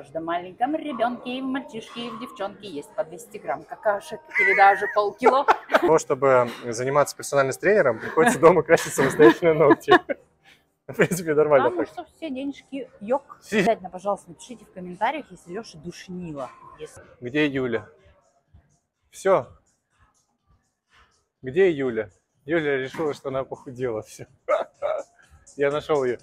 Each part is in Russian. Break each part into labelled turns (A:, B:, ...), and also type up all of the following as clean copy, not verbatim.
A: каждом маленьком ребенке и в мальчишке, и в девчонке есть по 200 грамм какашек или даже полкило.
B: Для того, чтобы заниматься персональным тренером, приходится дома красить самостоятельно ногти. В принципе, нормально.
A: Потому что все денежки йог. Обязательно, пожалуйста, напишите в комментариях, если Леша душнило.
B: Где Юля? Все. Где Юля? Юля решила, что она похудела. Все. Я нашел ее.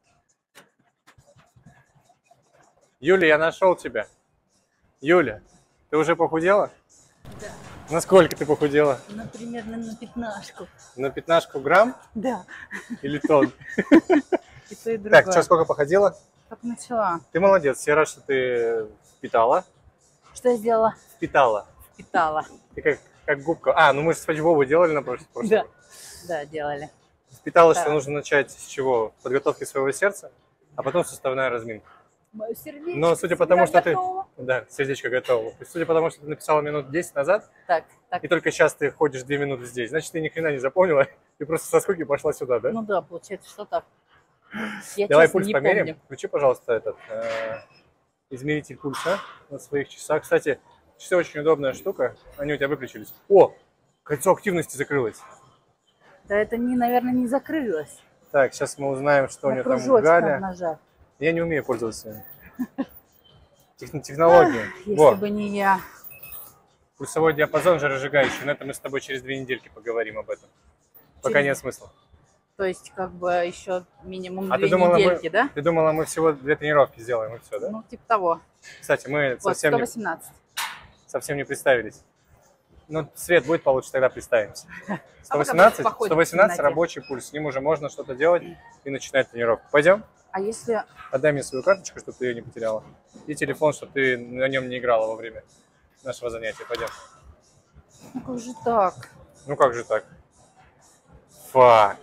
B: Юля, я нашел тебя. Юля, ты уже похудела?
A: Да.
B: Насколько ты похудела?
A: Ну, примерно на 15.
B: На 15 грамм?
A: Да.
B: Или тонн?
A: И то, и другое.
B: Так, что, сколько походила?
A: Как начала.
B: Ты молодец, я рад, что ты впитала.
A: Что я сделала?
B: Впитала.
A: Впитала.
B: Ты как губка. А, ну мы же спанч-бобу делали на прошлом.
A: Да. Да, делали.
B: Впитала,
A: Да.
B: что нужно начать с чего? Подготовки своего сердца, а потом суставная разминка.
A: Мое сердечко.
B: Но судя по тому, что
A: готово.
B: ты... Да, сердечко готово. Судя по тому, что ты написала минут 10 назад,
A: Так.
B: и только сейчас ты ходишь 2 минуты здесь, значит, ты ни хрена не запомнила, ты просто со скуки пошла сюда, да?
A: Ну да, получается, что так. Я
B: Давай
A: честно
B: пульс
A: не
B: померим.
A: помню.
B: Включи, пожалуйста, этот измеритель пульса на своих часах. Кстати, часы очень удобная штука. Они у тебя выключились. О, кольцо активности закрылось.
A: Да это, наверное, не закрылось.
B: Так, сейчас мы узнаем, что у нее там
A: кружочек
B: Галя.
A: нажать.
B: Я не умею пользоваться технологией.
A: Если бы не я.
B: Пульсовой диапазон жиросжигающий. Но это мы с тобой через 2 недельки поговорим об этом. Пока нет смысла.
A: То есть, как бы еще минимум 2
B: недельки,
A: да?
B: Ты думала, мы всего 2 тренировки сделаем и все, да?
A: Ну, типа того.
B: Кстати, мы
A: Вот,
B: совсем
A: 118.
B: совсем не представились. Ну, свет будет получше, тогда представимся. 118, 118 рабочий пульс. С ним уже можно что-то делать и начинать тренировку. Пойдем?
A: А если...
B: Отдай мне свою карточку, чтобы ты ее не потеряла. И телефон, чтобы ты на нем не играла во время нашего занятия. Пойдем.
A: Ну, как же так?
B: Ну, как же так? Фак.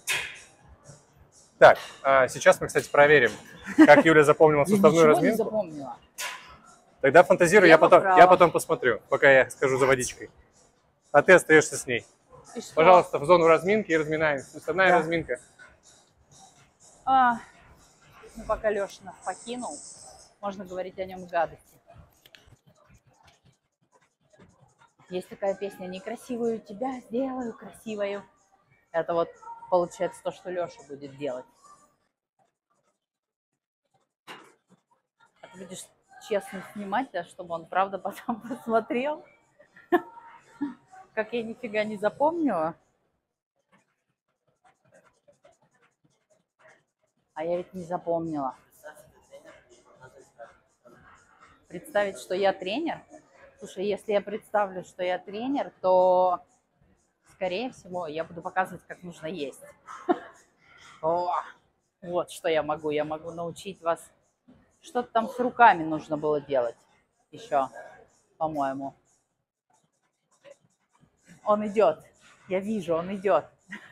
B: Так, сейчас мы, кстати, проверим, как Юля запомнила суставную разминку.
A: Я ничего не запомнила.
B: Тогда фантазируй, я потом посмотрю, пока я скажу за водичкой. А ты остаешься с ней. Пожалуйста, в зону разминки и разминаемся. Суставная разминка.
A: Ну, пока Леша нас покинул, можно говорить о нем гадости. Есть такая песня «Некрасивую тебя сделаю красивою». Это вот получается то, что Леша будет делать. А ты будешь честно снимать, да, чтобы он правда потом посмотрел, как я нифига не запомнила. А я ведь не запомнила. Представить, что я тренер? Слушай, если я представлю, что я тренер, то, скорее всего, я буду показывать, как нужно есть. Вот что я могу. Я могу научить вас. Что-то там с руками нужно было делать еще, по-моему. Он идет. Я вижу, он идет.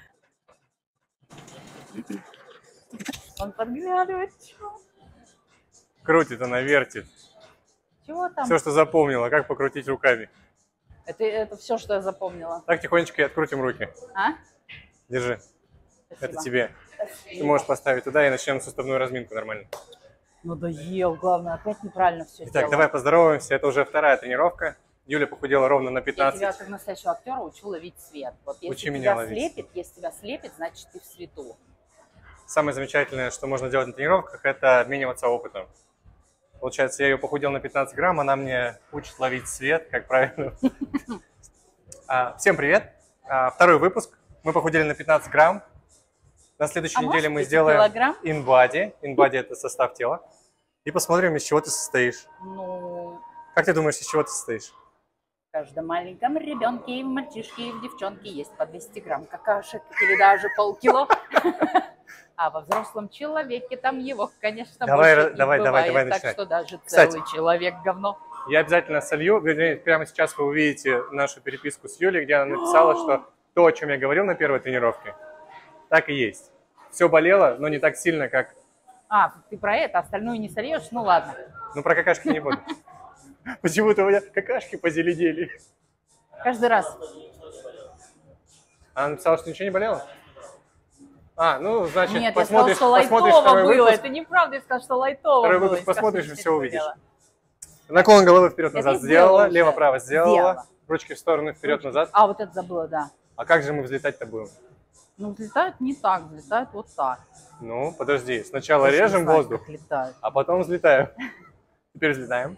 A: Он подглядывает.
B: Крутит она, вертит.
A: Чего там?
B: Все, что запомнила, как покрутить руками.
A: Это все, что я запомнила.
B: Так тихонечко и открутим руки.
A: А?
B: Держи.
A: Спасибо.
B: Это тебе.
A: Спасибо.
B: Ты можешь поставить туда и начнем суставную разминку нормально.
A: Надоел, главное, опять неправильно все
B: Итак,
A: сделала.
B: давай поздороваемся. Это уже вторая тренировка. Юля похудела ровно на 15.
A: Я тебя, как настоящего актера, учу ловить свет. Вот
B: Учи
A: если
B: меня
A: тебя
B: ловить.
A: слепит, если тебя слепит, значит ты в свету.
B: Самое замечательное, что можно делать на тренировках, это обмениваться опытом. Получается, я ее похудел на 15 грамм, она мне учит ловить свет, как правильно. Всем привет. Второй выпуск. Мы похудели на 15 грамм. На следующей неделе мы сделаем InBody. InBody – это состав тела. И посмотрим, из чего ты состоишь.
A: Ну,
B: Как ты думаешь, из чего ты состоишь?
A: в каждом маленьком ребенке и в мальчишке, и в девчонке есть по 200 грамм какашек или даже полкило. А во взрослом человеке там его, конечно, больше не бывает. Так что даже целый человек говно.
B: Я обязательно солью. Прямо сейчас вы увидите нашу переписку с Юлей, где она написала, что то, о чем я говорил на первой тренировке, так и есть. Все болело, но не так сильно, как...
A: Ты про это, остальное не сольешь? Ну ладно.
B: Ну, про какашки не буду. Почему-то у меня какашки позеленели.
A: Каждый раз.
B: Она написала, что ничего не болело? Ну, значит,
A: Нет, я сказала, что лайтово
B: второй
A: было.
B: выпуск.
A: Это неправда, я сказала, что лайтово
B: Второй
A: было.
B: выпуск посмотришь и все увидишь.
A: Дело.
B: Наклон головы вперед-назад
A: я
B: сделала,
A: сделала уже.
B: лево-право сделала,
A: Сделала.
B: ручки в сторону, вперед-назад.
A: А, вот это забыла, да.
B: А как же мы взлетать-то будем?
A: Ну, взлетают не так, взлетают вот так.
B: Ну, подожди, сначала
A: Я
B: режем
A: не знаю,
B: воздух,
A: как летают.
B: а потом взлетаем. Теперь взлетаем.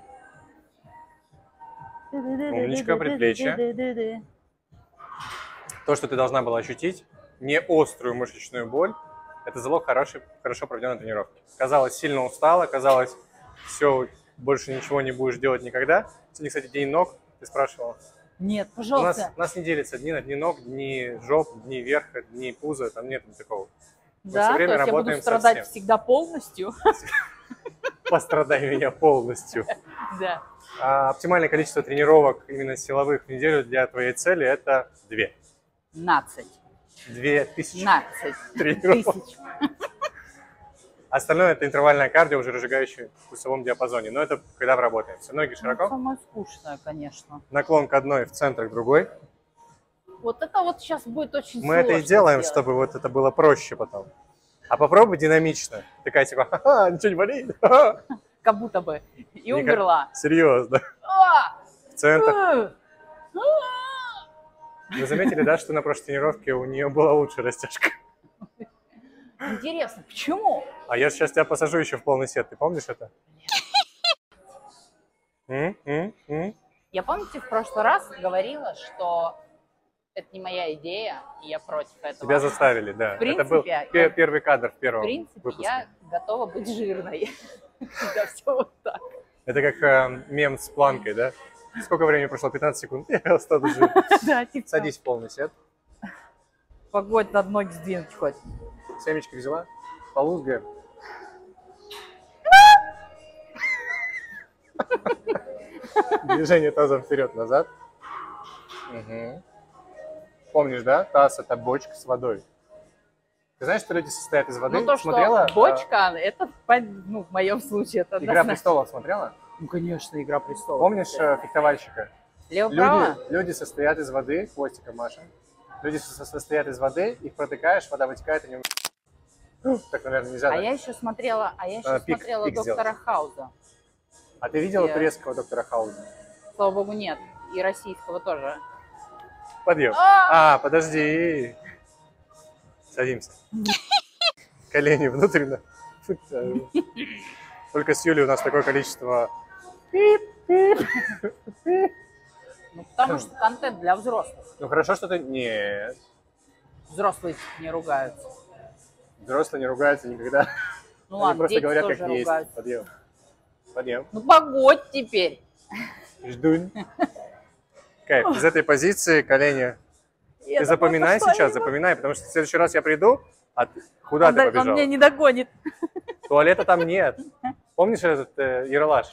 B: Умничка, предплечье. То, что ты должна была ощутить, не острую мышечную боль, это залог хорошо проведенной тренировки. Казалось, сильно устала, казалось, все, больше ничего не будешь делать никогда. Сегодня, кстати, день ног, ты спрашивала.
A: Нет,
B: У
A: пожалуйста.
B: нас не делится дни на дни ног, дни жоп, дни верха, дни пуза, там нет такого.
A: Да,
B: все время
A: то есть я буду
B: работаем со
A: страдать
B: всем.
A: всегда полностью.
B: Пострадай меня полностью.
A: Да.
B: Оптимальное количество тренировок именно силовых в неделю для твоей цели – это 2.
A: 15.
B: 2000
A: 15
B: тренировок.
A: тысяч.
B: Остальное – это интервальное кардио, уже разжигающее в пульсовом диапазоне. Но это когда работаем. Все ноги широко.
A: Самое скучное, конечно.
B: Наклон к одной, в центр к другой.
A: Вот это вот сейчас будет очень сложно.
B: Мы это и делаем,
A: сделать.
B: чтобы вот это было проще потом. А попробуй динамично. Такая типа, ха-ха, ничего не болит. Ха-ха.
A: Как будто бы. И умерла.
B: Серьезно.
A: А!
B: В центр.
A: А!
B: Вы заметили, да, что на прошлой тренировке у нее была лучше растяжка?
A: Интересно, почему?
B: А я сейчас тебя посажу еще в полный сет. Ты помнишь это?
A: Я, помните, в прошлый раз говорила, что это не моя идея, и я против этого.
B: Тебя заставили, да.
A: В принципе,
B: это был первый кадр в первом
A: В принципе,
B: выпуске.
A: я готова быть жирной. Когда все вот так.
B: Это как мем с планкой, да? Сколько времени прошло? 15 секунд. Я стану жить.
A: Да, типа.
B: Садись в полный сет.
A: Погодь, надо ноги сдвинуть хоть.
B: Семечки взяла. Полузгаем. Движение тазом вперед-назад. Угу. Помнишь, да? Таз – это бочка с водой. Ты знаешь, что люди состоят из воды?
A: Ну, то,
B: Смотрела?
A: что бочка, это, в моем случае, это
B: «Игра престолов» смотрела?
A: Ну, конечно, «Игра престолов».
B: Помнишь фехтовальщика?
A: Лево-право?
B: Люди состоят из воды, хвостиком Маша. Люди состоят из воды, их протыкаешь, вода вытекает, они... Так, наверное, нельзя.
A: А
B: так?
A: я еще смотрела,
B: пик
A: доктора Хауза.
B: А ты видела
A: Я-
B: турецкого доктора Хауза?
A: Слава богу, нет. И российского тоже.
B: Подъем. Подожди. Садимся. Колени внутренно. Только с Юлей у нас такое количество...
A: Ну, потому что контент для взрослых.
B: Ну, хорошо, что ты... Нет.
A: Взрослые не ругаются.
B: Взрослые не ругаются никогда.
A: Ну
B: Они
A: ладно,
B: просто
A: дети
B: говорят,
A: тоже
B: как есть.
A: ругаются.
B: Подъем. Подъем.
A: Ну, погодь теперь.
B: Ждунь. Кайф. Из этой позиции колени...
A: Я
B: Ты
A: такой
B: запоминай
A: пошла
B: сейчас,
A: мимо.
B: запоминай, потому что в следующий раз я приду, а куда ты
A: Он
B: побежал?
A: меня не догонит.
B: Туалета там нет. Помнишь этот Ералаш?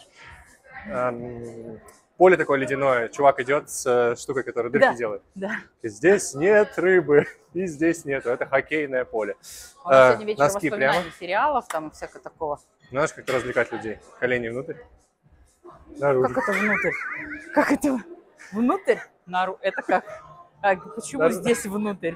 B: Поле такое ледяное, чувак идет с штукой, которая дырки
A: Да.
B: делает.
A: Да.
B: И здесь нет рыбы, и здесь нету. Это хоккейное поле.
A: У нас сегодня вечер
B: Носки прямо.
A: воспоминаний сериалов там и всякого такого.
B: Знаешь, как развлекать людей? Колени внутрь. Наружу.
A: Как это внутрь? Как это внутрь? Это как? Почему
B: Да.
A: здесь внутрь?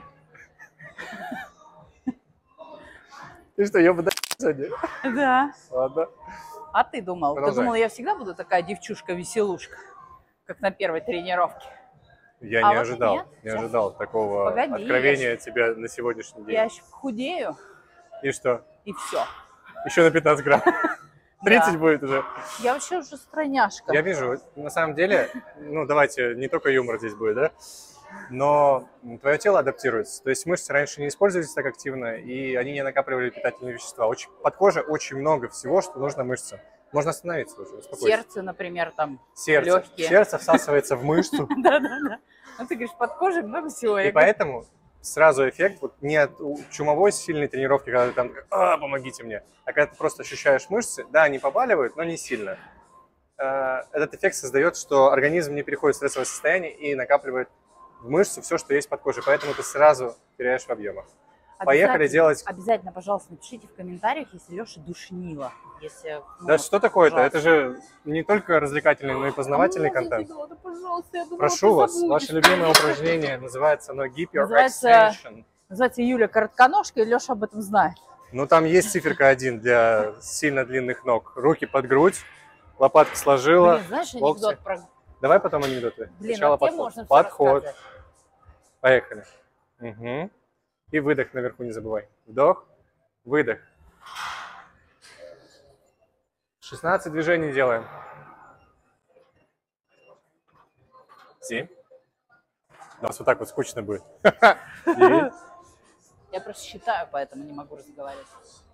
B: Ты что, ёбаный сегодня?
A: Да.
B: Ладно.
A: А ты думал?
B: Продолжай.
A: Ты думал, я всегда буду такая девчушка-веселушка, как на первой тренировке?
B: Я
A: А
B: не
A: вот
B: ожидал,
A: нет,
B: не
A: сейчас.
B: ожидал такого
A: Погоди,
B: откровения от тебя на сегодняшний день.
A: Я еще худею,
B: И что?
A: и все.
B: Еще на 15 грамм. 30 будет уже.
A: Я вообще уже стройняшка.
B: Я вижу, на самом деле, ну давайте, не только юмор здесь будет, да? Но твое тело адаптируется. То есть мышцы раньше не использовались так активно, и они не накапливали питательные вещества. Под кожей очень много всего, что нужно мышцам. Можно остановиться уже, успокойся.
A: Сердце, например, там
B: Сердце.
A: легкие.
B: Сердце всасывается в мышцу.
A: Да-да-да. Ну ты говоришь, под кожей много всего.
B: И
A: Я говорю,
B: поэтому сразу эффект вот не от чумовой сильной тренировки, когда ты там помогите мне, а когда ты просто ощущаешь мышцы, да, они побаливают, но не сильно. Этот эффект создает, что организм не переходит в стрессовое состояние и накапливает в мышцу все, что есть под кожей, поэтому ты сразу теряешь в объемах. Поехали делать...
A: Обязательно, пожалуйста, напишите в комментариях, если Леша душнила. Если,
B: Да что такое-то?
A: пожалуйста.
B: Это же не только развлекательный, но и познавательный контент.
A: Пожалуйста, я думала,
B: Прошу
A: ты
B: вас,
A: забудешь.
B: ваше любимое упражнение называется No Gip Your
A: Называется
B: Extension.
A: Называется Юля коротконожка, и Леша об этом знает.
B: Ну, там есть циферка 1 для сильно длинных ног. Руки под грудь, лопатки сложила.
A: Блин, знаешь
B: локти.
A: анекдот про...
B: Давай потом анекдоты.
A: Блин,
B: Сначала
A: а тебе
B: подход.
A: можно всё
B: Подход.
A: рассказывать.
B: Поехали. Угу. И выдох наверху не забывай. Вдох, выдох. 16 движений делаем. 7. У нас вот так вот скучно будет. 9.
A: Я просто считаю, поэтому не могу разговаривать.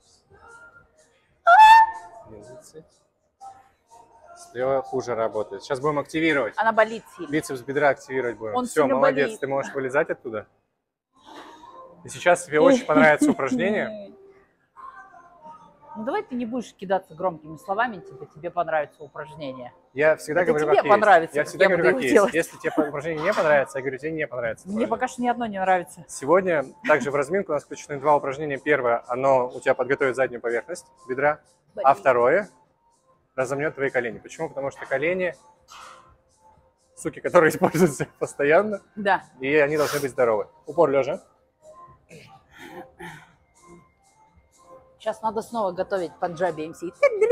B: 11. Слева хуже работает. Сейчас будем активировать.
A: Она болит сильно.
B: Бицепс бедра активировать будем.
A: Он
B: Все,
A: сильно
B: молодец.
A: болит.
B: Ты можешь вылезать оттуда. И сейчас тебе очень понравится упражнение.
A: Ну давай ты не будешь кидаться громкими словами, типа тебе понравится упражнение.
B: Я всегда
A: Это
B: говорю,
A: тебе
B: как
A: понравится,
B: есть. Я
A: как
B: всегда
A: я
B: говорю,
A: буду
B: как
A: его
B: есть.
A: делать.
B: Если тебе упражнение не понравится, я говорю, тебе не понравится.
A: Мне пока что ни одно не нравится.
B: Сегодня также в разминку у нас включены 2 упражнения. Первое, оно у тебя подготовит заднюю поверхность бедра, а второе разомнет твои колени. Почему? Потому что колени, суки, которые используются постоянно,
A: Да.
B: и они должны быть здоровы. Упор лежа.
A: Сейчас надо снова готовить панджаби МС.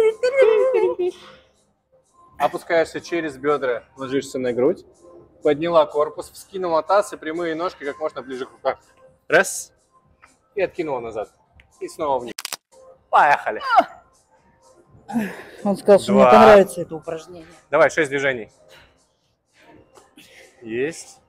B: Опускаешься через бедра, ложишься на грудь, подняла корпус, вскинула таз и прямые ножки как можно ближе к рукам. Раз. И откинула назад. И снова вниз. Поехали.
A: Он сказал, что
B: 2.
A: мне понравится это упражнение.
B: Давай, 6 движений. Есть.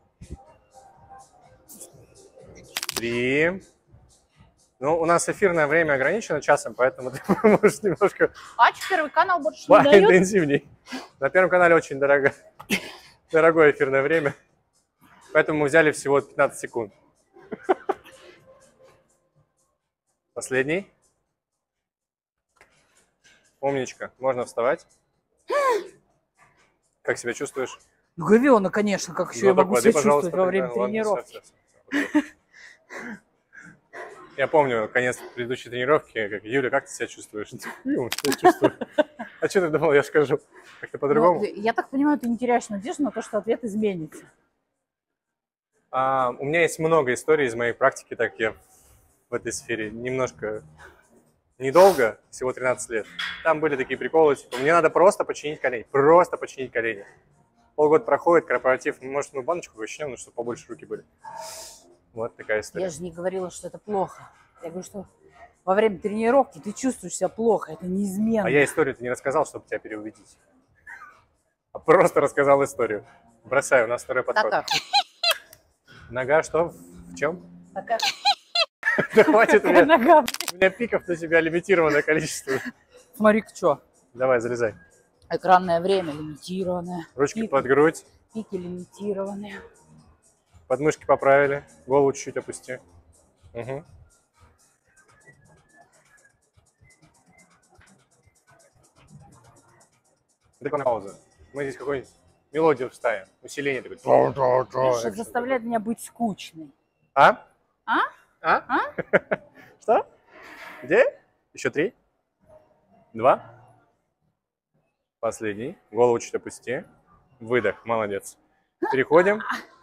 B: 3. Ну, у нас эфирное время ограничено часом, поэтому ты можешь немножко
A: Первый канал больше не дает?
B: поинтенсивней. На Первом канале очень дорогое эфирное время, поэтому мы взяли всего 15 секунд. Последний. Умничка. Можно вставать. Как себя чувствуешь?
A: Ну, говёно, конечно, как еще я
B: Глоток
A: могу
B: воды,
A: себя
B: пожалуйста,
A: чувствовать во время
B: тогда. Ладно,
A: тренировки.
B: всё. Я помню конец предыдущей тренировки, как Юля, как ты себя чувствуешь? Я себя чувствую. А что ты думал, я скажу? Как-то по-другому?
A: Ну, я так понимаю, ты не теряешь надежду на то, что ответ изменится.
B: У меня есть много историй из моей практики, так я в этой сфере немножко недолго, всего 13 лет. Там были такие приколы, типа, мне надо просто починить колени, Полгода проходит, корпоратив, может, мы баночку вычнем, но чтобы побольше руки были. Вот такая история.
A: Я же не говорила, что это плохо. Я говорю, что во время тренировки ты чувствуешь себя плохо, это неизменно.
B: А я историю-то не рассказал, чтобы тебя переубедить. А просто рассказал историю. Бросаю, у нас второй подход.
A: Так,
B: Нога что? В чем?
A: такая
B: Хватит, у
A: нога.
B: меня пиков на тебя лимитированное количество.
A: Смотри-ка, что.
B: Давай, залезай.
A: Экранное время лимитированное.
B: Ручки под грудь,
A: Пики лимитированные.
B: подмышки поправили, голову чуть-чуть опусти. Угу. Такая пауза. Мы здесь какую-нибудь мелодию вставим, усиление такое.
A: Леша заставляет меня быть скучной.
B: А?
A: А?
B: А?
A: А?
B: Что? Где? Еще 3. 2. Последний. Голову чуть опусти. Выдох. Молодец. Переходим.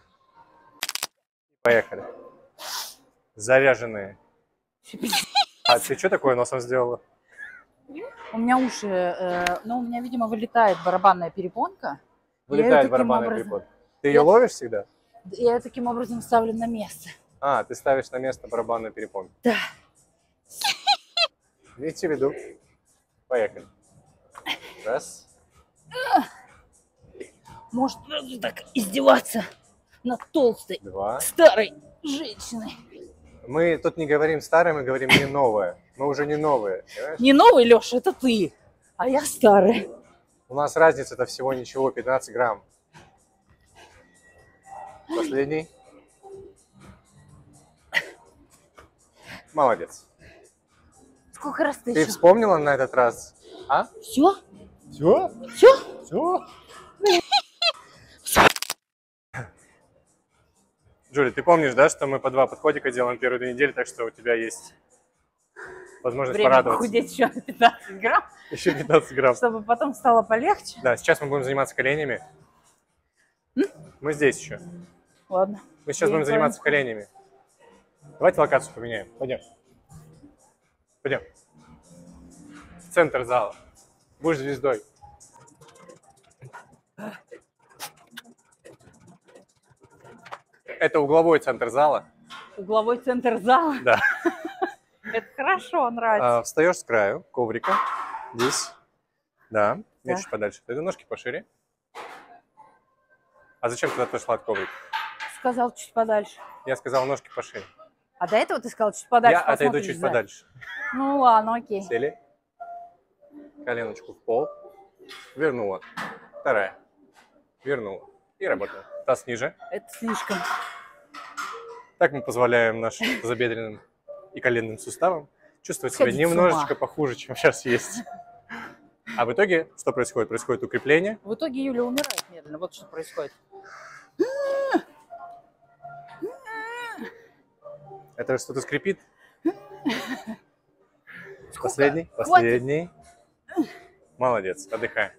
B: Поехали. Заряженные. А ты что такое носом сделала?
A: У меня уши, ну, у меня, видимо, вылетает барабанная перепонка.
B: Вылетает барабанная перепонка. Ты ее ловишь всегда?
A: Я ее таким образом ставлю на место.
B: А, ты ставишь на место барабанную перепонку.
A: Да.
B: Имейте в виду. Поехали. Раз.
A: Может, сразу так издеваться над толстой,
B: 2.
A: старой женщиной.
B: Мы тут не говорим старое, мы говорим не новое. Мы уже не новые, понимаешь?
A: Не новый, Леша, это ты, а я старая.
B: У нас разница-то всего ничего, 15 грамм. Последний. Молодец.
A: Сколько раз ты
B: Ты
A: еще?
B: вспомнила на этот раз? А?
A: Все?
B: Все?
A: Все?
B: Все? Джули, ты помнишь, да, что мы по 2 подходика делаем первые 2 недели, так что у тебя есть возможность
A: Время
B: порадоваться.
A: похудеть еще на 15 грамм,
B: Еще 15 грамм.
A: чтобы потом стало полегче.
B: Да, сейчас мы будем заниматься коленями. Мы здесь еще.
A: Ладно.
B: Мы сейчас будем заниматься коленями. Давайте локацию поменяем. Пойдем. Пойдем. В центр зала. Будешь звездой. Это угловой центр зала.
A: Угловой центр зала?
B: Да.
A: Это хорошо, нравится.
B: Встаешь с краю коврика. Здесь. Да.
A: Так.
B: Чуть подальше. Ты ножки пошире. А зачем ты отошла от коврика?
A: Сказал чуть подальше.
B: Я сказал ножки пошире.
A: А до этого ты сказал чуть подальше.
B: Я отойду чуть подальше.
A: Ну ладно, окей.
B: Сели. Коленочку в пол. Вернула. Вторая. Вернула. И работаем. Таз ниже.
A: Это слишком.
B: Так мы позволяем нашим тазобедренным и коленным суставам чувствовать себя
A: Сходить с
B: немножечко
A: ума.
B: похуже, чем сейчас есть. А в итоге что происходит? Происходит укрепление.
A: В итоге Юля умирает медленно. Вот что происходит.
B: Это что-то скрипит.
A: Сколько?
B: Последний.
A: Хватит.
B: Последний. Молодец. Отдыхай.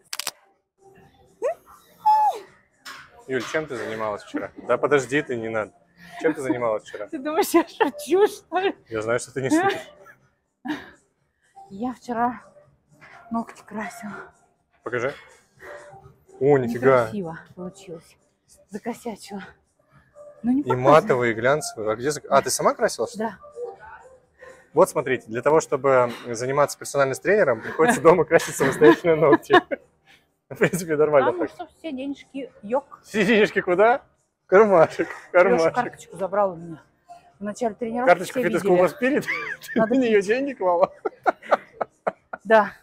B: Юль, чем ты занималась вчера? Да подожди ты, не надо. Чем ты занималась вчера?
A: Ты думаешь, я шучу, что ли?
B: Я знаю, что ты не шутишь.
A: Я вчера ногти красила.
B: Покажи. О, нифига.
A: Некрасиво получилось. Закосячила. Ну, не
B: И
A: показывай.
B: матовые, и глянцевые. А, где... А, ты сама красила, что ли?
A: Да.
B: Вот смотрите, для того, чтобы заниматься персональным тренером, приходится дома красить самостоятельно ногти. В принципе, нормально
A: Потому
B: так.
A: что все денежки йог.
B: Все денежки куда? В кармашек. В
A: Леша
B: кармашек.
A: карточку забрал у меня. В начале тренировки
B: Карточку
A: все
B: фитнес-клуба
A: видели.
B: «Спирит». Ты
A: Надо
B: на нее деньги клала?
A: Да.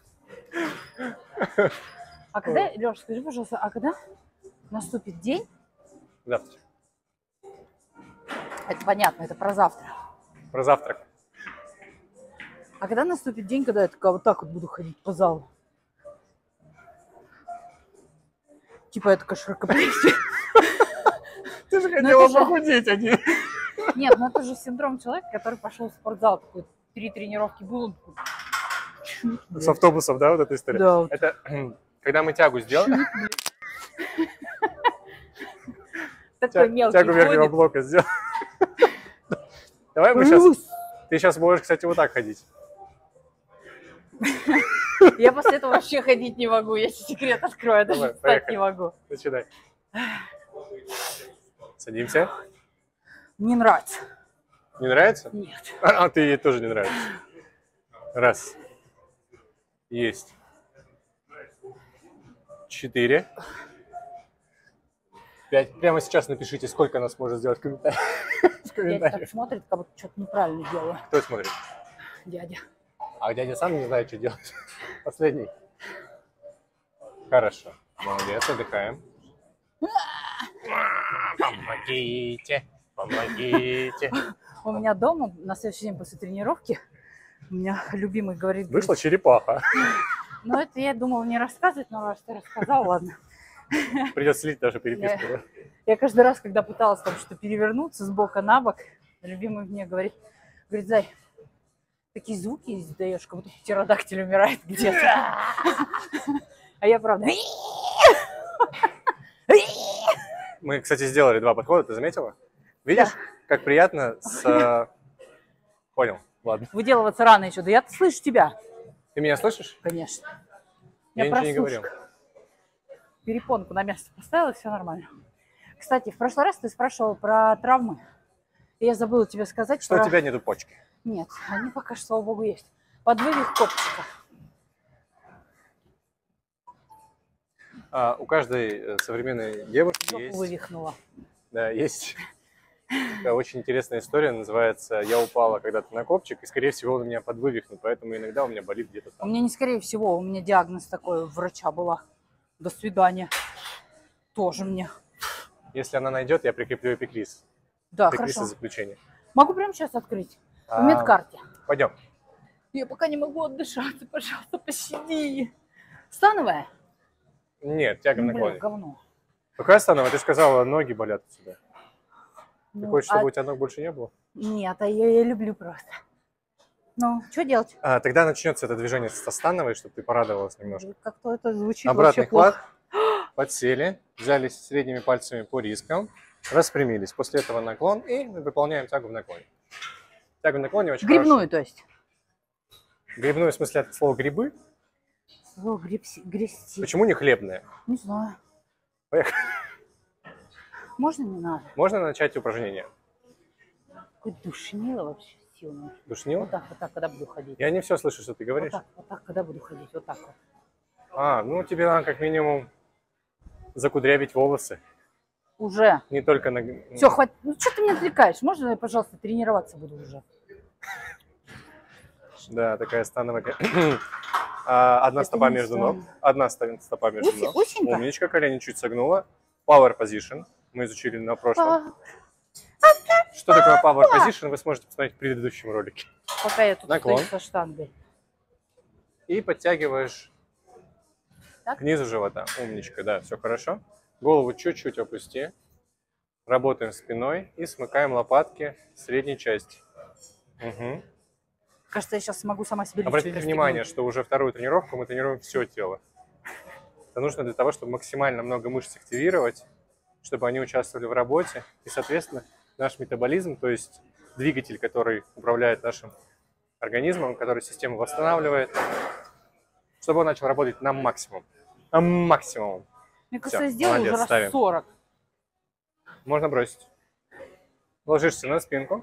A: А когда, Леша, скажи, пожалуйста, а когда наступит день,
B: Завтра.
A: это понятно, это про завтра,
B: Про завтрак.
A: а когда наступит день, когда я такая вот так вот буду ходить по залу? Типа я такая широкоплечья.
B: Ты же
A: это
B: хотела
A: же-
B: похудеть, а не...
A: Нет, ну это же синдром человека, который пошел в спортзал, такой 3 тренировки был, он такой... «Чуть,
B: С
A: блядь».
B: автобусов, да, вот эта история?
A: Да, вот.
B: Это когда мы тягу сделали,
A: Такой мелкий
B: тягу верхнего
A: ходит.
B: блока сделали. Давай мы сейчас... Ты сейчас можешь, кстати, вот так ходить.
A: Я после этого вообще ходить не могу, я тебе секрет открою, я даже
B: Давай,
A: встать
B: поехали.
A: не могу.
B: Начинай. Садимся.
A: Не нравится.
B: Не нравится?
A: Нет.
B: А ты ей тоже не нравится. Раз. Есть. 4. 5. Прямо сейчас напишите, сколько она сможет сделать в комментариях. В
A: Дядя так
B: комментариях.
A: смотрит, как будто что-то неправильно делаю.
B: Кто смотрит?
A: Дядя.
B: А дядя сам не знает, что делать. Последний. Хорошо. Молодец, отдыхаем. Помогите, помогите.
A: У меня дома на следующий день после тренировки у меня любимый говорит...
B: Вышла черепаха.
A: Ну это я думала не рассказывать, но раз ты рассказал, ладно.
B: Придется слить даже переписку.
A: Я каждый раз, когда пыталась там что-то перевернуться с бока на бок, любимый мне говорит, Зай, такие звуки издаешь, как будто птеродактиль умирает где-то. А я правда...
B: Мы, кстати, сделали 2 подхода, ты заметила? Видишь, как приятно с... Понял, ладно.
A: Выделываться рано еще. Да я-то слышу тебя.
B: Ты меня слышишь?
A: Конечно.
B: Я ничего не говорил.
A: Перепонку на место поставила, все нормально. Кстати, в прошлый раз ты спрашивал про травмы. И я забыла тебе сказать,
B: Что у тебя нету почки?
A: Нет, они пока что, слава богу, есть. Подвывих копчика.
B: У каждой современной девушки
A: Жопу
B: есть...
A: вывихнула.
B: Да, есть такая очень интересная история, называется «Я упала когда-то на копчик, и, скорее всего, он у меня подвывихнул, поэтому иногда у меня болит где-то
A: У
B: там».
A: меня не скорее всего, у меня диагноз такой у врача была. До свидания. Тоже мне.
B: Если она найдет, я прикреплю эпикриз.
A: Да,
B: Эпикриз
A: хорошо.
B: заключение.
A: Могу прямо сейчас открыть. В медкарте.
B: Пойдем.
A: Я пока не могу отдышаться, пожалуйста, пощади. Становая?
B: Нет, тяга в
A: Ну, бля,
B: наклоне.
A: говно.
B: Какая становая? Ты сказала, ноги болят у тебя. Ты
A: Ну,
B: хочешь, чтобы у тебя ног больше не было?
A: Нет, а я люблю просто. Ну, что делать?
B: Тогда начнется это движение со становой, чтобы ты порадовалась немножко.
A: Как-то это звучит
B: Обратный
A: вообще плохо.
B: хват. Подсели, взялись средними пальцами по рискам, распрямились. После этого наклон и выполняем тягу в наклоне. Тяга на наклоне очень
A: Грибную,
B: хорошая.
A: то есть.
B: Грибную в смысле от слова грибы?
A: О, грести.
B: Почему не хлебная?
A: Не знаю.
B: Поехали.
A: Можно не надо?
B: Можно начать упражнение?
A: Какое душнило вообще сильно.
B: Душнил?
A: Вот так, когда буду ходить.
B: Я не все слышу, что ты говоришь.
A: Вот так, когда буду ходить. Вот так вот.
B: Ну тебе надо как минимум закудрявить волосы.
A: Уже.
B: Не только на...
A: Все, хватит. Ну, что ты меня отвлекаешь? Можно я, пожалуйста, тренироваться буду уже?
B: Да, такая становая. Одна стопа между ног. Одна стопа между ног.
A: Усенька.
B: Умничка, колени чуть согнула. Power position. Мы изучили на прошлом. Что такое power position, вы сможете посмотреть в предыдущем ролике.
A: Пока я тут
B: Наклон.
A: стою со штангой.
B: И подтягиваешь
A: Так?
B: к низу живота. Умничка, да, все хорошо. Голову чуть-чуть опусти. Работаем спиной и смыкаем лопатки в средней части. Угу.
A: Кажется, я сейчас смогу сама себе лифчик
B: Обратите
A: расстегнуть.
B: внимание, что уже вторую тренировку мы тренируем все тело. Это нужно для того, чтобы максимально много мышц активировать, чтобы они участвовали в работе. И, соответственно, наш метаболизм, то есть двигатель, который управляет нашим организмом, который систему восстанавливает, чтобы он начал работать на максимум. На максимум.
A: Мне кажется,
B: Всё,
A: я сделала уже
B: молодец,
A: раз
B: ставим.
A: 40.
B: Можно бросить. Ложишься на спинку.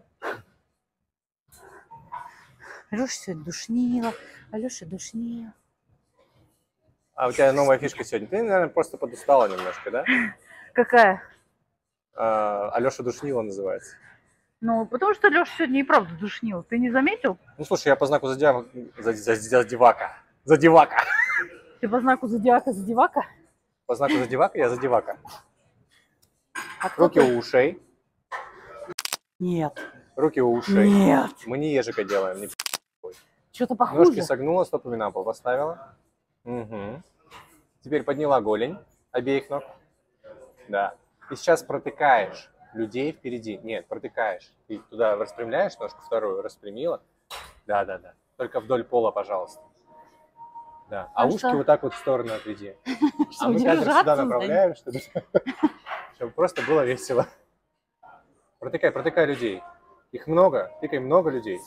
A: Алёша сегодня душнила. Алёша душнила.
B: А у тебя новая фишка сегодня. Ты, наверное, просто подустала немножко, да?
A: Какая?
B: Алёша душнила называется.
A: Ну, потому что Лёша сегодня и правда душнил. Ты не заметил?
B: Ну, слушай, я по знаку задевака. Задевака.
A: Ты по знаку зодиака?
B: По знаку задевака я задевака.
A: А кто
B: Руки
A: ты?
B: у ушей.
A: Нет.
B: Руки у ушей.
A: Нет.
B: Мы не ежика делаем. Не...
A: Что-то
B: Ножки
A: похуже.
B: согнула, стопами на пол поставила. Угу. Теперь подняла голень обеих ног. Да. И сейчас протыкаешь людей впереди. Нет, протыкаешь. Ты туда распрямляешь ножку вторую, распрямила. Да. Только вдоль пола, пожалуйста. Да. А ушки
A: что?
B: вот так вот в сторону отведи. А мы кадр
A: удержаться,
B: сюда
A: да?
B: направляем, чтобы просто было весело. Протыкай людей. Их много, тыкай много людей.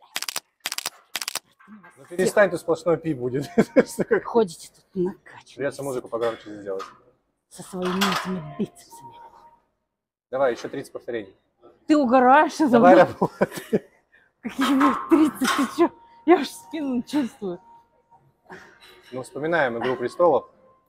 B: Ну перестань, тут сплошной пи будет.
A: Ходите тут накачиваете.
B: Придется музыку погромче сделать.
A: Со своими этими бицепсами.
B: Давай, еще 30 повторений.
A: Ты угораешь за
B: Давай
A: мной?
B: работай.
A: Какие 30? Ты что? Я уж спину чувствую.
B: Ну, вспоминаем «Игру престолов».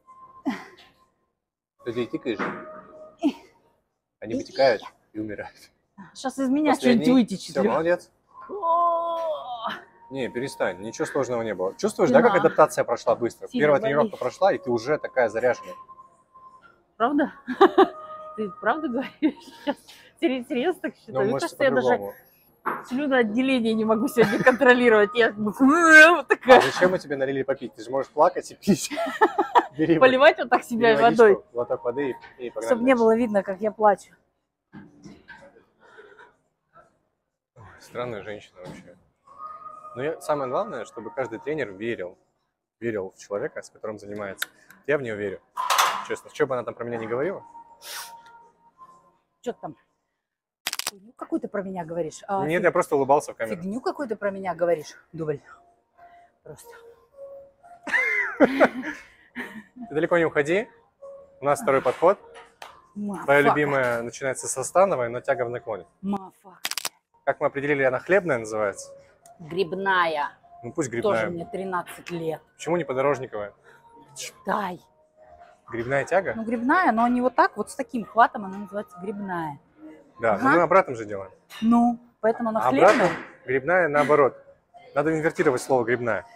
B: Людей тыкаешь, они вытекают и умирают.
A: Сейчас из меня что-нибудь вытечет.
B: Все, молодец.
A: О,
B: Не, перестань, ничего сложного не было. Чувствуешь,
A: Спина.
B: да, как адаптация прошла быстро?
A: Сильно
B: Первая
A: болит.
B: тренировка прошла, и ты уже такая заряженная.
A: Правда? Ты правда говоришь сейчас? Серьезно так считаю?
B: Ну,
A: Мне
B: может,
A: кажется, я даже
B: по-другому.
A: слюноотделение не могу сегодня контролировать. Я вот
B: А
A: такая.
B: зачем мы тебе налили попить? Ты же можешь плакать и пить. Бери
A: Поливать вот так себя
B: бери
A: водой,
B: водичку, глоток воды и погнали
A: чтобы не
B: дальше.
A: было видно, как я плачу.
B: Ой, странная женщина вообще. Но самое главное, чтобы каждый тренер верил в человека, с которым занимается. Я в нее верю. Честно, что бы она там про меня не говорила.
A: Что ты там? Фигню какую-то про меня говоришь?
B: Нет, я просто улыбался в камеру.
A: Фигню какую-то про меня говоришь? Дубль. Просто.
B: Ты далеко не уходи. У нас второй подход. Твоя любимая начинается со становой, но тяга в наклоне.
A: Мафак.
B: Как мы определили, она хлебная называется.
A: Грибная.
B: Ну пусть
A: Тоже
B: грибная.
A: мне 13 лет.
B: Почему не подорожниковая?
A: Читай.
B: Грибная тяга?
A: Ну, грибная, но не вот так, вот с таким хватом она называется грибная.
B: Да, но
A: ага.
B: мы обратно же делаем.
A: Ну, поэтому она
B: А обратно
A: хлебная.
B: грибная наоборот. Надо инвертировать слово грибная.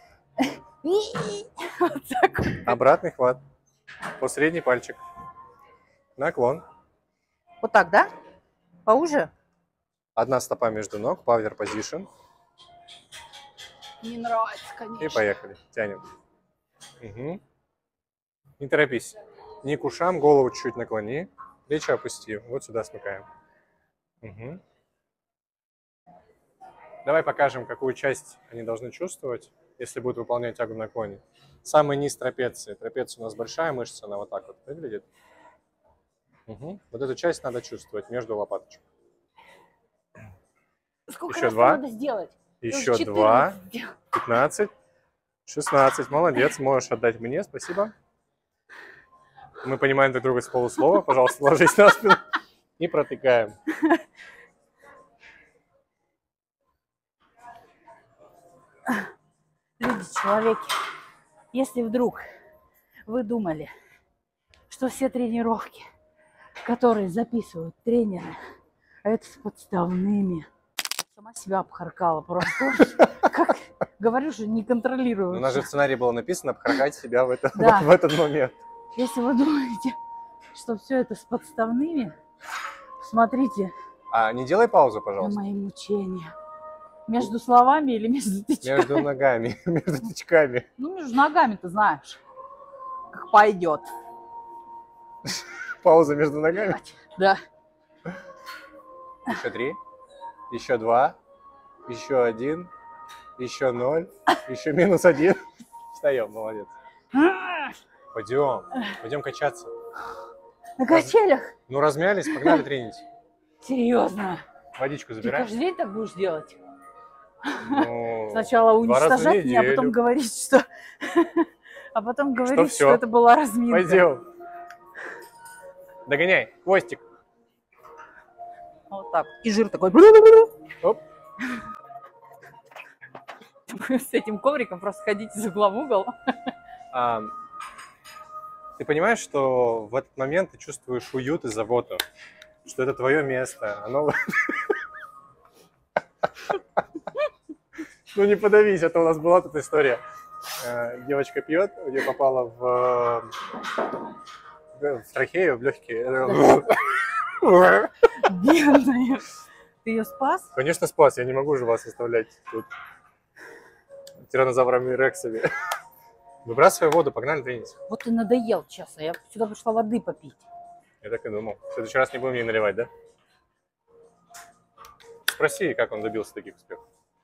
A: Вот так вот.
B: Обратный хват. По средний пальчик. Наклон.
A: Вот так, да? Поуже?
B: Одна стопа между ног. Power position.
A: Не нравится, конечно.
B: И поехали. Тянем. Угу. Не торопись. Не к ушам, голову чуть-чуть наклони. Плечи опусти. Вот сюда смыкаем. Угу. Давай покажем, какую часть они должны чувствовать, если будут выполнять тягу в наклоне. Самый низ трапеции. Трапеция у нас большая мышца, она вот так вот выглядит. Угу. Вот эту часть надо чувствовать между лопаточек.
A: Сколько
B: Еще
A: раз
B: 2.
A: надо сделать?
B: Еще
A: 14
B: 2.
A: сделал.
B: 15. 16. Молодец, можешь отдать мне, спасибо. Мы понимаем друг друга с полуслова. Пожалуйста, ложись на спину и протыкаем.
A: Люди, человеки, если вдруг вы думали, что все тренировки, которые записывают тренеры, это с подставными, сама себя обхаркала просто. Как, говорю же, не контролирую.
B: У нас же в сценарии было написано обхаркать себя в этот момент.
A: Если вы думаете, что все это с подставными, смотрите.
B: А не делай паузу,
A: На
B: пожалуйста.
A: мои мучения. Между словами или между тычками?
B: Между ногами, между тычками.
A: Ну, между ногами, ты знаешь, как пойдет.
B: Пауза между ногами.
A: Да.
B: Еще 3. Еще 2. Еще 1. Еще 0. Еще -1. Встаем, молодец. Пойдем качаться.
A: На качелях?
B: Ну, размялись, погнали тренить.
A: Серьезно?
B: Водичку
A: Ты
B: забираем.
A: каждый день так будешь делать?
B: Ну,
A: Сначала
B: 2 раза в
A: уничтожать меня, а потом
B: неделю.
A: говорить, что... А потом говорить,
B: всё.
A: что это была разминка.
B: Пойдем. Догоняй, хвостик.
A: Вот так. И жир такой.
B: Оп.
A: С этим ковриком просто ходить из угла в угол.
B: Ты понимаешь, что в этот момент ты чувствуешь уют и заботу, что это твое место. Оно... Ну не подавись, это у нас была тут история. Девочка пьет, у нее попала в трахею, в легкие.
A: Бедная. Ты ее спас?
B: Конечно, спас, я не могу же вас оставлять тут тираннозаврами рексами. Выбрасывай воду, погнали тренить.
A: Вот ты надоел, честно. Я сюда пришла воды попить.
B: Я так и думал. В следующий раз не будем ей наливать, да? Спроси, как он добился таких успехов.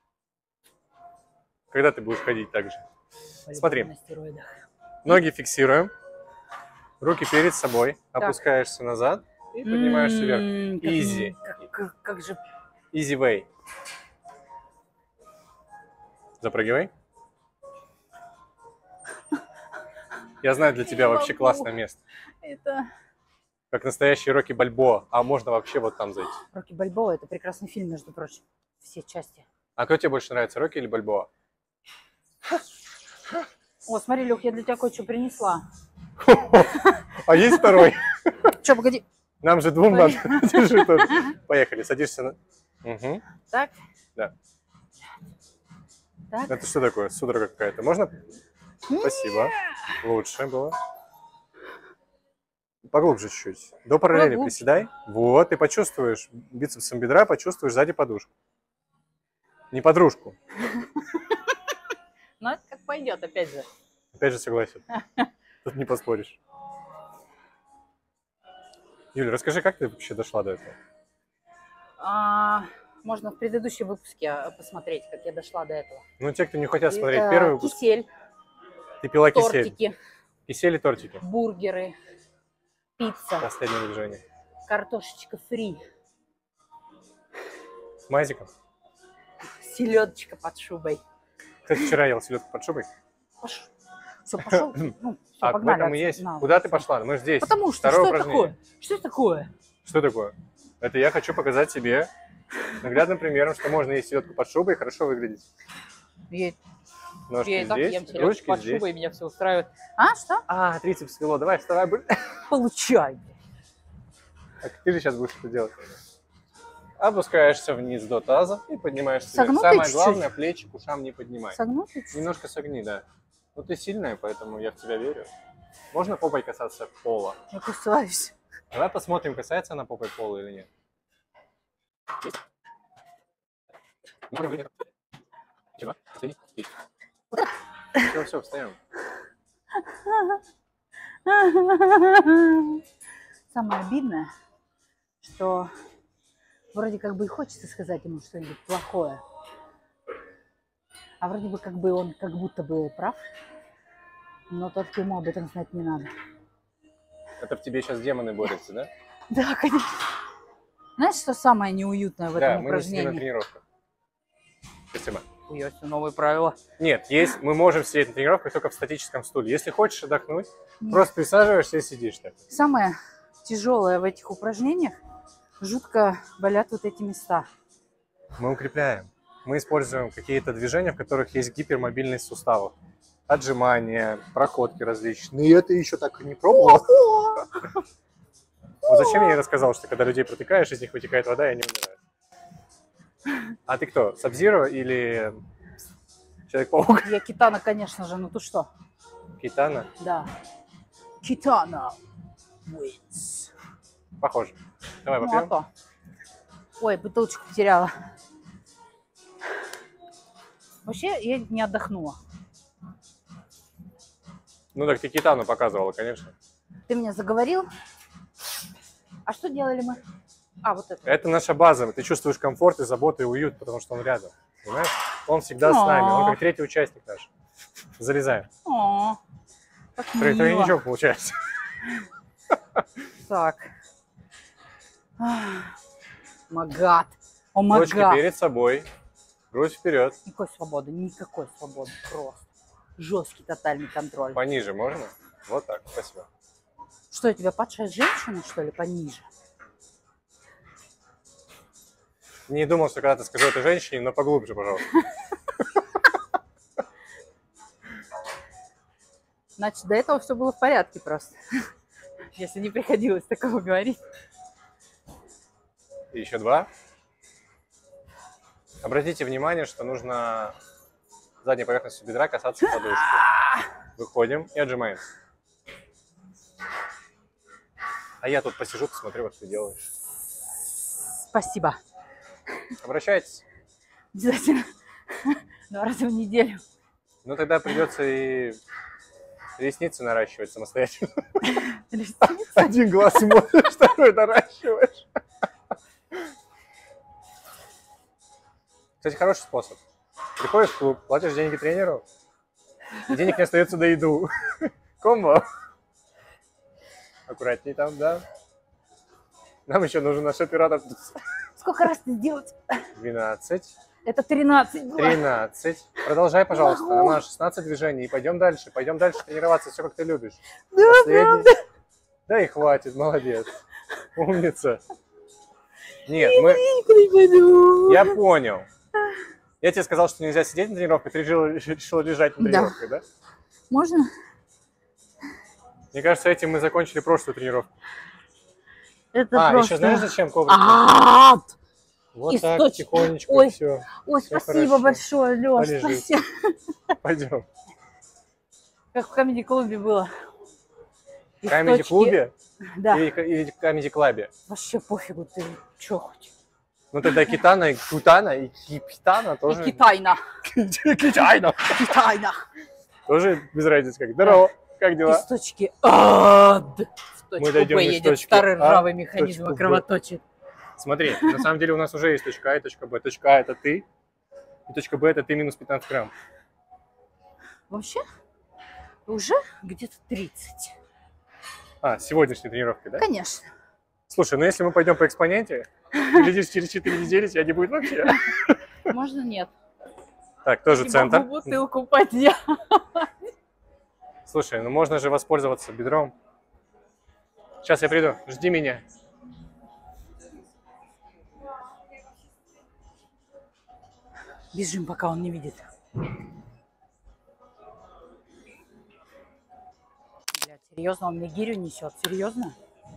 B: Когда ты будешь ходить так же? Смотри.
A: На стероидах.
B: Ноги фиксируем. Руки перед собой. Опускаешься назад и поднимаешься вверх. Easy.
A: Как же...
B: Easy way. Запрыгивай. Я знаю, для тебя вообще классное место.
A: Это...
B: Как настоящий Рокки Бальбоа. А можно вообще вот там зайти.
A: Рокки Бальбоа — это прекрасный фильм, между прочим. Все части.
B: А кто тебе больше нравится, Рокки или Бальбоа?
A: О, смотри, Лех, я для тебя кое-что принесла.
B: А есть второй?
A: Че, погоди.
B: Нам же двум надо. Держи тут. Поехали, садишься на... Угу.
A: Так?
B: Да.
A: Так.
B: Это что такое? Судорога какая-то. Можно? Спасибо. Лучше было. Поглубже чуть-чуть. До параллели приседай. Вот, ты почувствуешь бицепсом бедра, почувствуешь сзади подушку. Не подружку.
A: Ну, это как пойдет, опять же.
B: Опять же согласен. Тут не поспоришь. Юля, расскажи, как ты вообще дошла до этого?
A: Можно в предыдущем выпуске посмотреть, как я дошла до этого.
B: Ну, те, кто не хотят смотреть первый выпуск.
A: Кисель,
B: Ты пила кисель.
A: тортики,
B: Кисель и тортики.
A: бургеры, пицца,
B: Последнее движение.
A: картошечка фри,
B: С мазиком.
A: селедочка под шубой.
B: Кстати, вчера ел селедку под шубой.
A: Все, пошел. Ну, все,
B: А в
A: погнали.
B: этом и есть.
A: На,
B: Куда ты
A: всё.
B: пошла? Мы же здесь.
A: Потому что,
B: Второе
A: что это
B: упражнение.
A: такое? Что это такое?
B: Что такое? Это я хочу показать тебе наглядным примером, что можно есть селедку под шубой и хорошо выглядеть.
A: Я
B: Ножки
A: и так
B: здесь,
A: ем селедку
B: ручки
A: под
B: здесь.
A: шубой, меня все устраивает. А, что?
B: А, трицепс свело. Давай, вставай.
A: Получай.
B: Так, ты же сейчас будешь это делать. Опускаешься вниз до таза и поднимаешься вверх.
A: Согнутый
B: Самое
A: чуть-чуть?
B: главное, плечи к ушам не поднимай.
A: Согнуть чуть-чуть?
B: Немножко согни, да. Ну ты сильная, поэтому я в тебя верю. Можно попой касаться пола?
A: Я кусаюсь.
B: Давай посмотрим, касается она попой пола или нет. Все, встаем.
A: Самое обидное, что вроде как бы и хочется сказать ему что-нибудь плохое, а вроде бы как бы он как будто бы прав, но только ему об этом знать не надо.
B: Это в тебе сейчас демоны борются, да?
A: Да, конечно. Знаешь, что самое неуютное в
B: Да,
A: этом
B: мы не сидим на
A: упражнении?
B: тренировках. Спасибо.
A: Есть новые правила.
B: Нет, есть, мы можем сидеть на тренировках только в статическом стуле. Если хочешь отдохнуть, просто присаживаешься и сидишь так.
A: Самое тяжелое в этих упражнениях, жутко болят вот эти места.
B: Мы укрепляем. Мы используем какие-то движения, в которых есть гипермобильность суставов. Отжимания, проходки различные. И это еще так и не пробовал. Вот зачем я ей рассказал, что когда людей протыкаешь, из них вытекает вода, и они умирают. А ты кто? Саб-Зиро или Человек-паук?
A: Я Китана, конечно же, ну ты что?
B: Китана?
A: Да. Китана wins.
B: Похоже. Давай
A: Ну,
B: попьем.
A: а то. Ой, бутылочку потеряла. Вообще, я не отдохнула.
B: Ну так ты Китану показывала, конечно.
A: Ты меня заговорил. А что делали мы? А, вот это.
B: Это наша база. Ты чувствуешь комфорт и заботу, и уют, потому что он рядом. Понимаешь? Он всегда с нами. Он как третий участник наш. Залезаем.
A: О, как мило.
B: Тройничок получается.
A: Так. Магад. О,
B: Ручки
A: магад.
B: перед собой. Грудь вперед.
A: Никакой свободы, никакой свободы. Просто. Жесткий тотальный контроль.
B: Пониже можно? Вот так. Спасибо.
A: Что, я тебя падшая женщина, что ли, пониже?
B: Не думал, что когда-то скажу это женщине, но поглубже, пожалуйста.
A: Значит, до этого все было в порядке просто. Если не приходилось такого говорить.
B: И еще два. Обратите внимание, что нужно задней поверхностью бедра касаться подушки. Выходим и отжимаемся. А я тут посижу, посмотрю, вот ты делаешь.
A: Спасибо.
B: Обращайтесь.
A: Обязательно. 2 раза в неделю.
B: Ну тогда придется и ресницы наращивать самостоятельно.
A: Ресницы?
B: Один глаз смотришь, второй наращиваешь. Кстати, хороший способ. Приходишь в клуб, платишь деньги тренеру, и денег не остается на еду. Комбо. Аккуратней там, да. Нам еще нужен наш оператор.
A: Сколько раз ты сделать?
B: 12.
A: Это 13 было.
B: 13. Продолжай, пожалуйста. На 16 движений. И пойдем дальше. Пойдем дальше тренироваться. Все, как ты любишь.
A: Да, правда.
B: Да и хватит. Молодец. Умница. Нет, я понял. Я тебе сказал, что нельзя сидеть на тренировках, ты решила лежать на тренировках, да?
A: Можно?
B: Мне кажется, этим мы закончили прошлую тренировку.
A: Это просто...
B: еще знаешь, зачем коврик? Вот так,
A: Источник.
B: тихонечко,
A: Ой.
B: все.
A: Ой,
B: Всё
A: спасибо
B: хорошо.
A: большое, Лёш.
B: Полежи.
A: Спасибо.
B: Пойдем.
A: Как в комеди-клубе было.
B: В комеди-клубе
A: Да.
B: или в комеди-клабе?
A: Вообще пофигу, ты чё хоть.
B: Ну тогда Китана, и Кутана, и Кипитана тоже.
A: И Китайна.
B: Китайна.
A: Китайна.
B: Тоже без разницы как. Здорово, как дела?
A: Из точки А в
B: Мы
A: точку
B: дойдем
A: Б
B: из
A: едет
B: точки
A: старый
B: А
A: ржавый
B: в
A: механизм
B: точку
A: и
B: Б.
A: кровоточит.
B: Смотри, на самом деле у нас уже есть точка А и точка Б. Точка А это ты, и точка Б это ты минус 15 грамм.
A: Вообще уже где-то 30.
B: А, с сегодняшней тренировкой, да?
A: Конечно.
B: Слушай, ну если мы пойдем по экспоненте, глядишь, через 4 недели тебя не будет вообще.
A: Можно нет.
B: Так, тоже
A: Не
B: центр.
A: могу бутылку поднять.
B: Слушай, ну можно же воспользоваться бедром. Сейчас я приду, жди меня.
A: Бежим, пока он не видит. Блядь, серьезно, он мне гирю несет? Серьезно?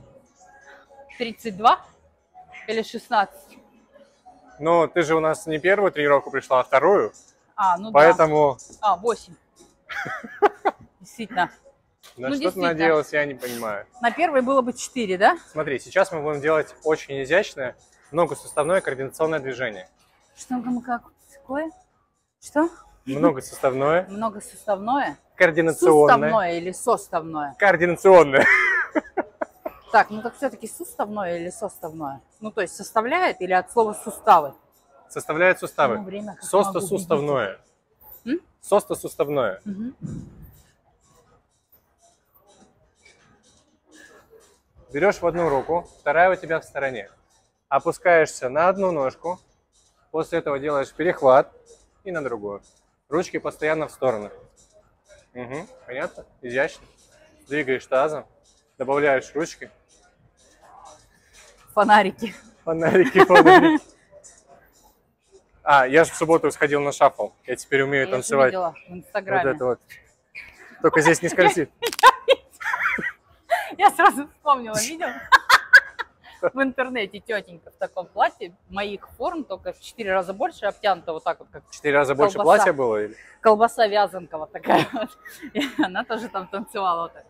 A: 32 или 16?
B: Ну, ты же у нас не первую тренировку пришла, а вторую.
A: А, ну
B: Поэтому...
A: да. 8. Действительно.
B: На
A: Ну,
B: что ты
A: действительно.
B: надеялась, я не понимаю.
A: На первой было бы 4, да?
B: Смотри, сейчас мы будем делать очень изящное, многосуставное координационное движение.
A: Что там как такое? Что?
B: Многосуставное,
A: Многосуставное?
B: координационное.
A: Суставное или составное?
B: Координационное.
A: Так, ну так все-таки суставное или составное? Ну, то есть составляет или от слова суставы?
B: Составляет суставы.
A: Ну, время как
B: Состосуставное. Состосуставное.
A: Угу.
B: Берешь в одну руку, вторая у тебя в стороне. Опускаешься на одну ножку. После этого делаешь перехват. и на другую. Ручки постоянно в стороны. Угу, понятно? Изящно. Двигаешь тазом, добавляешь ручки.
A: Фонарики.
B: Фонарики, фонарики. А, я же в субботу сходил на шафл. Я теперь умею танцевать.
A: Я видела в Инстаграме.
B: Вот это вот. Только здесь не скользит.
A: Я сразу вспомнила, видел? В интернете тетенька в таком платье, моих форм, только в 4 раза больше, обтянута вот так вот, как
B: 4 раза больше
A: колбаса.
B: платья было? Или?
A: Колбаса вязанка вот такая вот. И она тоже там танцевала вот так.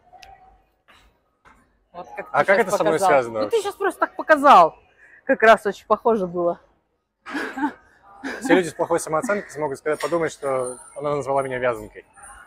A: Вот как
B: А как это со мной связано?
A: Ну ты сейчас просто так показал. Как раз очень похоже было.
B: Все люди с плохой самооценкой смогут подумать, что она назвала меня вязанкой.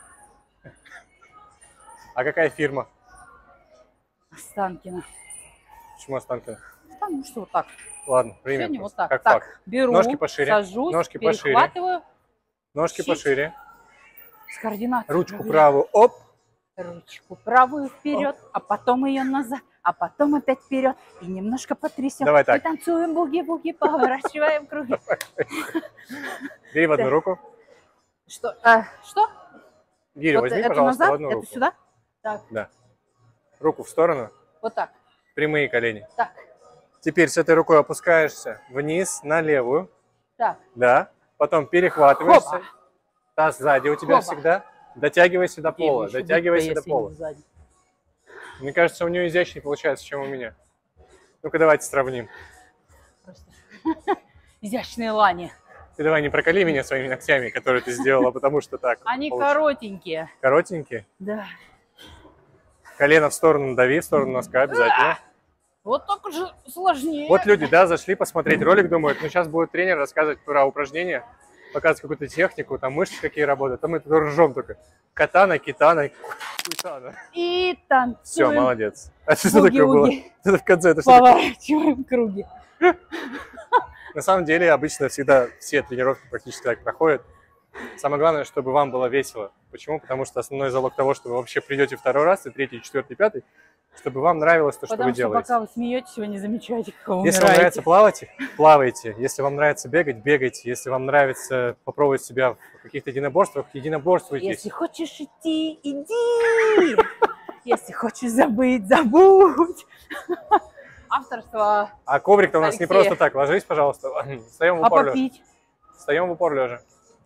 B: А какая фирма?
A: Останкино.
B: Почему Останкино?
A: Потому что вот так.
B: Ладно, примем.
A: Сегодня вот так.
B: Как
A: Так,
B: факт.
A: беру,
B: Ножки пошире.
A: сажусь,
B: Ножки
A: перехватываю.
B: Ножки
A: Щит.
B: пошире.
A: С координацией.
B: Ручку правую, оп.
A: Ручку правую вперед, а потом ее назад, а потом опять вперед. И немножко потрясем.
B: Давай так.
A: И танцуем буги-буги, поворачиваем круги.
B: Бери в одну руку.
A: Что? Что?
B: Гири,
A: Вот
B: возьми,
A: это
B: пожалуйста,
A: назад,
B: в одну
A: это
B: руку.
A: сюда? Так,
B: Да. Руку в сторону.
A: вот так.
B: Прямые колени.
A: Так,
B: Теперь с этой рукой опускаешься вниз на левую.
A: так.
B: Да. Потом перехватываешься.
A: Хоба.
B: Таз сзади у тебя
A: Хоба.
B: всегда. Дотягивайся до
A: Где ему
B: пола.
A: еще
B: Дотягивайся
A: быть-то,
B: до
A: если
B: пола.
A: не сзади?
B: Мне кажется, у нее изящнее получается, чем у меня. Ну-ка, давайте сравним.
A: Просто. Изящные лани.
B: Ты давай не проколи меня своими ногтями, которые ты сделала, потому что так.
A: Они
B: получилось.
A: коротенькие.
B: Коротенькие.
A: Да.
B: Колено в сторону дави, в сторону носка обязательно.
A: Вот так уже сложнее.
B: Вот люди, да, зашли посмотреть ролик, думают, ну сейчас будет тренер рассказывать про упражнения, показывать какую-то технику, там мышцы какие работают, там мы тут ржем только. Катана, китана, кутана.
A: И танцуем.
B: Все, молодец. А что такое было?
A: Буги-вуги.
B: Это в конце, это что такое?
A: Поворачиваем круги.
B: На самом деле, обычно всегда все тренировки практически так проходят. Самое главное, чтобы вам было весело. Почему? Потому что основной залог того, что вы вообще придете второй раз, и третий, четвертый, пятый, чтобы вам нравилось то, что вы делаете.
A: Пока вы смеетесь, вы не замечаете, как вы
B: Если вам
A: умираете.
B: нравится плавать, плавайте. Если вам нравится бегать, бегайте. Если вам нравится попробовать себя в каких-то единоборствах, единоборствуйтесь.
A: Если хочешь идти, иди. Если хочешь забыть, забудь. Авторство.
B: А коврик-то у нас не
A: Алексея.
B: просто так. Ложись, пожалуйста. Встаем в
A: А
B: упор лежа.
A: попить?
B: Встаем в упор лежа.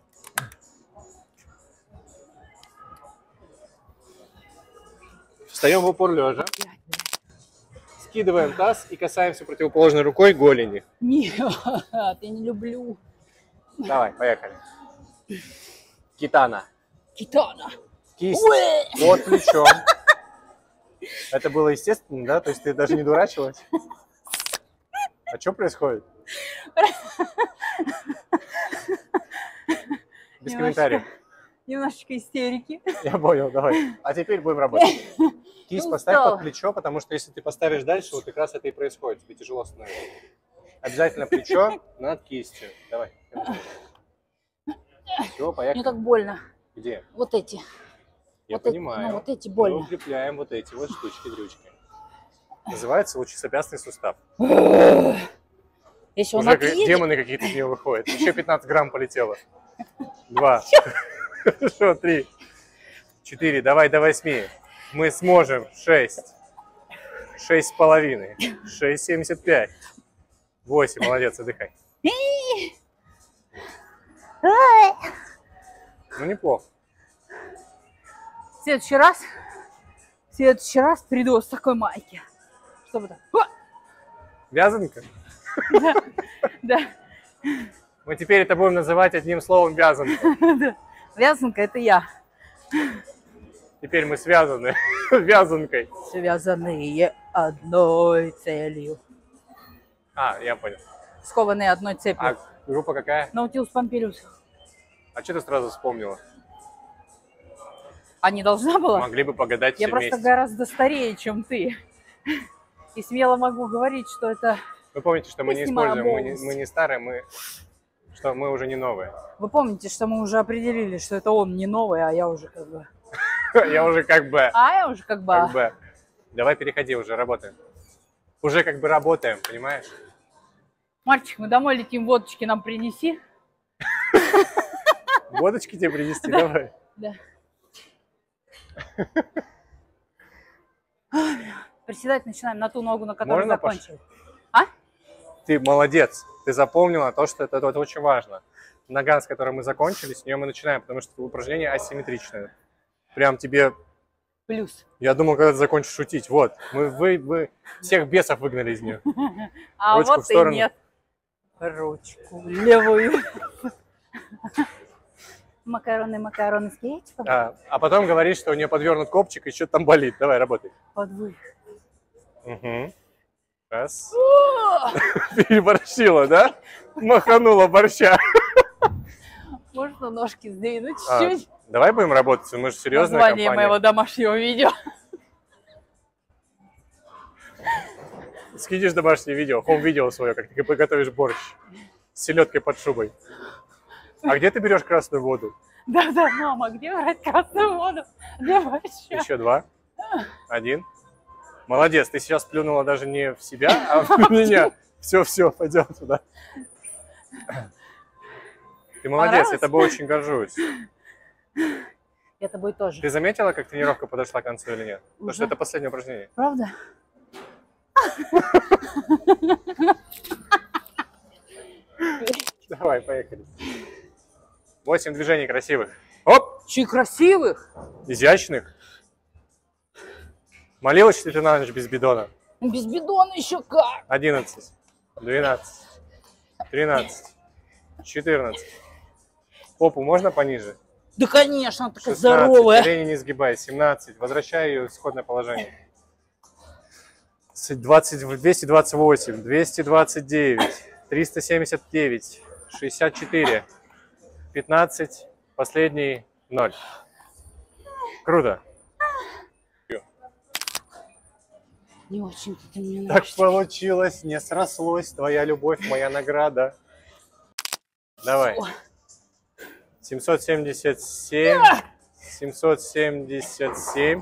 B: Встаем в упор лежа. Скидываем таз и касаемся противоположной рукой голени.
A: Нет, я не люблю.
B: Давай, поехали. Китана.
A: Китана.
B: Кисть
A: Ой.
B: под плечом. Это было естественно, да? То есть ты даже не дурачилась? А что происходит? Без комментариев.
A: Немножечко истерики.
B: Я понял, давай. А теперь будем работать. Кисть поставь
A: устала.
B: под плечо, потому что если ты поставишь дальше, вот как раз это и происходит. Тебе тяжело становится. Обязательно плечо над кистью. Давай. Все, поехали.
A: Мне так больно.
B: Где?
A: Вот эти.
B: Я
A: вот эти,
B: понимаю.
A: ну, вот эти
B: Мы
A: больно.
B: укрепляем вот эти вот штучки-дрючки. Называется лучезапястный сустав.
A: Если он
B: Уже
A: отъедет,
B: демоны какие-то из него выходят. Еще 15 грамм полетело. 2. Хорошо, 3. 4. Давай до 8. Мы сможем. 6. 6,5. 6,75. 8. Молодец, отдыхай. Ну, неплохо.
A: в следующий раз приду с такой майки. Чтобы так.
B: Вязанка?
A: Да.
B: Мы теперь это будем называть одним словом вязанка.
A: Вязанка — это я.
B: Теперь мы связаны вязанкой.
A: Связанные одной целью.
B: А, я понял.
A: Скованные одной цепью.
B: А группа какая?
A: Наутилус Помпилиус.
B: А что ты сразу вспомнила?
A: А не должна была?
B: Могли бы погадать
A: Я
B: все
A: просто
B: вместе.
A: гораздо старее, чем ты. И смело могу говорить, что это...
B: Вы помните, что мы не
A: Песня моя
B: используем,
A: молодость.
B: мы не старые, что мы уже не новые.
A: Вы помните, что мы уже определили, что это он не новый, а я уже как бы...
B: Я уже как бы...
A: Как бы...
B: Давай переходи, уже работаем. Уже как бы работаем, понимаешь?
A: Мальчик, мы домой летим, водочки нам принеси.
B: Водочки тебе принести, давай.
A: Да. Приседать начинаем на ту ногу, на которой
B: Можно,
A: закончили. А?
B: Ты молодец. Ты запомнила то, что это очень важно. Нога, с которой мы закончили, с нее мы начинаем, потому что упражнение асимметричное. Прям тебе...
A: Плюс.
B: Я думал, когда ты закончишь шутить. Вот, вы всех бесов выгнали из нее.
A: А
B: Ручку
A: вот
B: в сторону.
A: и нет. Ручку левую. Макароны с кетчупом.
B: А потом говоришь, что у нее подвернут копчик и что-то там болит. Давай, работай.
A: Подвых.
B: Угу. Раз. Переборщила, да? Маханула борща.
A: Можно ножки сдвинуть чуть-чуть?
B: Давай будем работать, мы же серьезная
A: Название
B: компания.
A: моего домашнего видео.
B: Скинешь домашнее видео, хоум-видео свое, как ты готовишь борщ с селедкой под шубой. А где ты берешь красную воду?
A: Да-да, мама, где брать красную воду для борща?
B: Еще 2. 1. Молодец, ты сейчас плюнула даже не в себя, а в меня. Все, пойдем туда. Ты молодец, я тобой очень горжусь.
A: Я тобой тоже.
B: Ты заметила, как тренировка подошла к концу или нет? Потому что это последнее упражнение.
A: Правда?
B: Давай, поехали. 8 движений красивых. Оп!
A: Чуть красивых.
B: Изящных. Молилась ли ты на ночь без бидона?
A: Без бидона еще как.
B: 11, 12, 13, 14. Попу можно пониже?
A: Да, конечно, такая
B: 16,
A: здоровая.
B: колени не сгибай. 17, возвращай ее в исходное положение. 20, 228, 229, 379, 64, 15, последний 0. Круто.
A: Не очень-то ты мне
B: Так
A: нравишься.
B: получилось, не срослось. Твоя любовь, моя награда. Давай. 777, 777,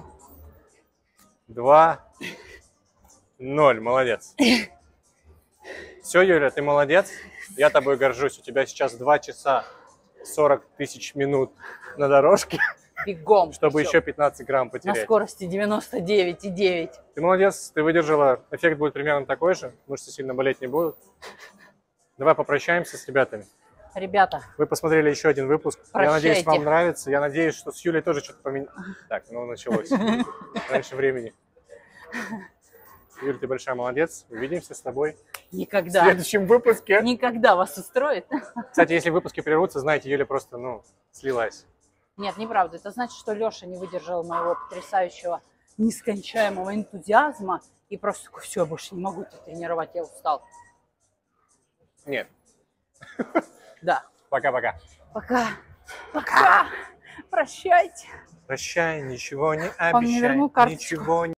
B: 2, 0. Молодец. Все, Юля, ты молодец. Я тобой горжусь. У тебя сейчас 2 часа 40 тысяч минут на дорожке,
A: Бегом.
B: чтобы
A: Всё.
B: еще 15 грамм
A: На
B: потерять.
A: скорости 99,9.
B: Ты молодец, ты выдержала. Эффект будет примерно такой же. Мышцы сильно болеть не будут. Давай попрощаемся с ребятами.
A: Ребята,
B: Вы посмотрели еще один выпуск. Я
A: Прощайте.
B: надеюсь, вам нравится. Я надеюсь, что с Юлей тоже что-то поменялось. Так, ну началось. Раньше времени. Юля, ты большая молодец. Увидимся с тобой в
A: никогда.
B: следующем выпуске.
A: Никогда вас устроит?
B: Кстати, если выпуски прервутся, знаете, Юля просто, слилась.
A: Нет, неправда. Это значит, что Леша не выдержал моего потрясающего, нескончаемого энтузиазма и просто такой: все, я больше не могу тебя тренировать, я устал.
B: Нет.
A: Да.
B: Пока-пока.
A: Пока. Пока. Прощайте.
B: Прощай, ничего не
A: Он мне
B: обещай.
A: вернул карточку.
B: Ничего не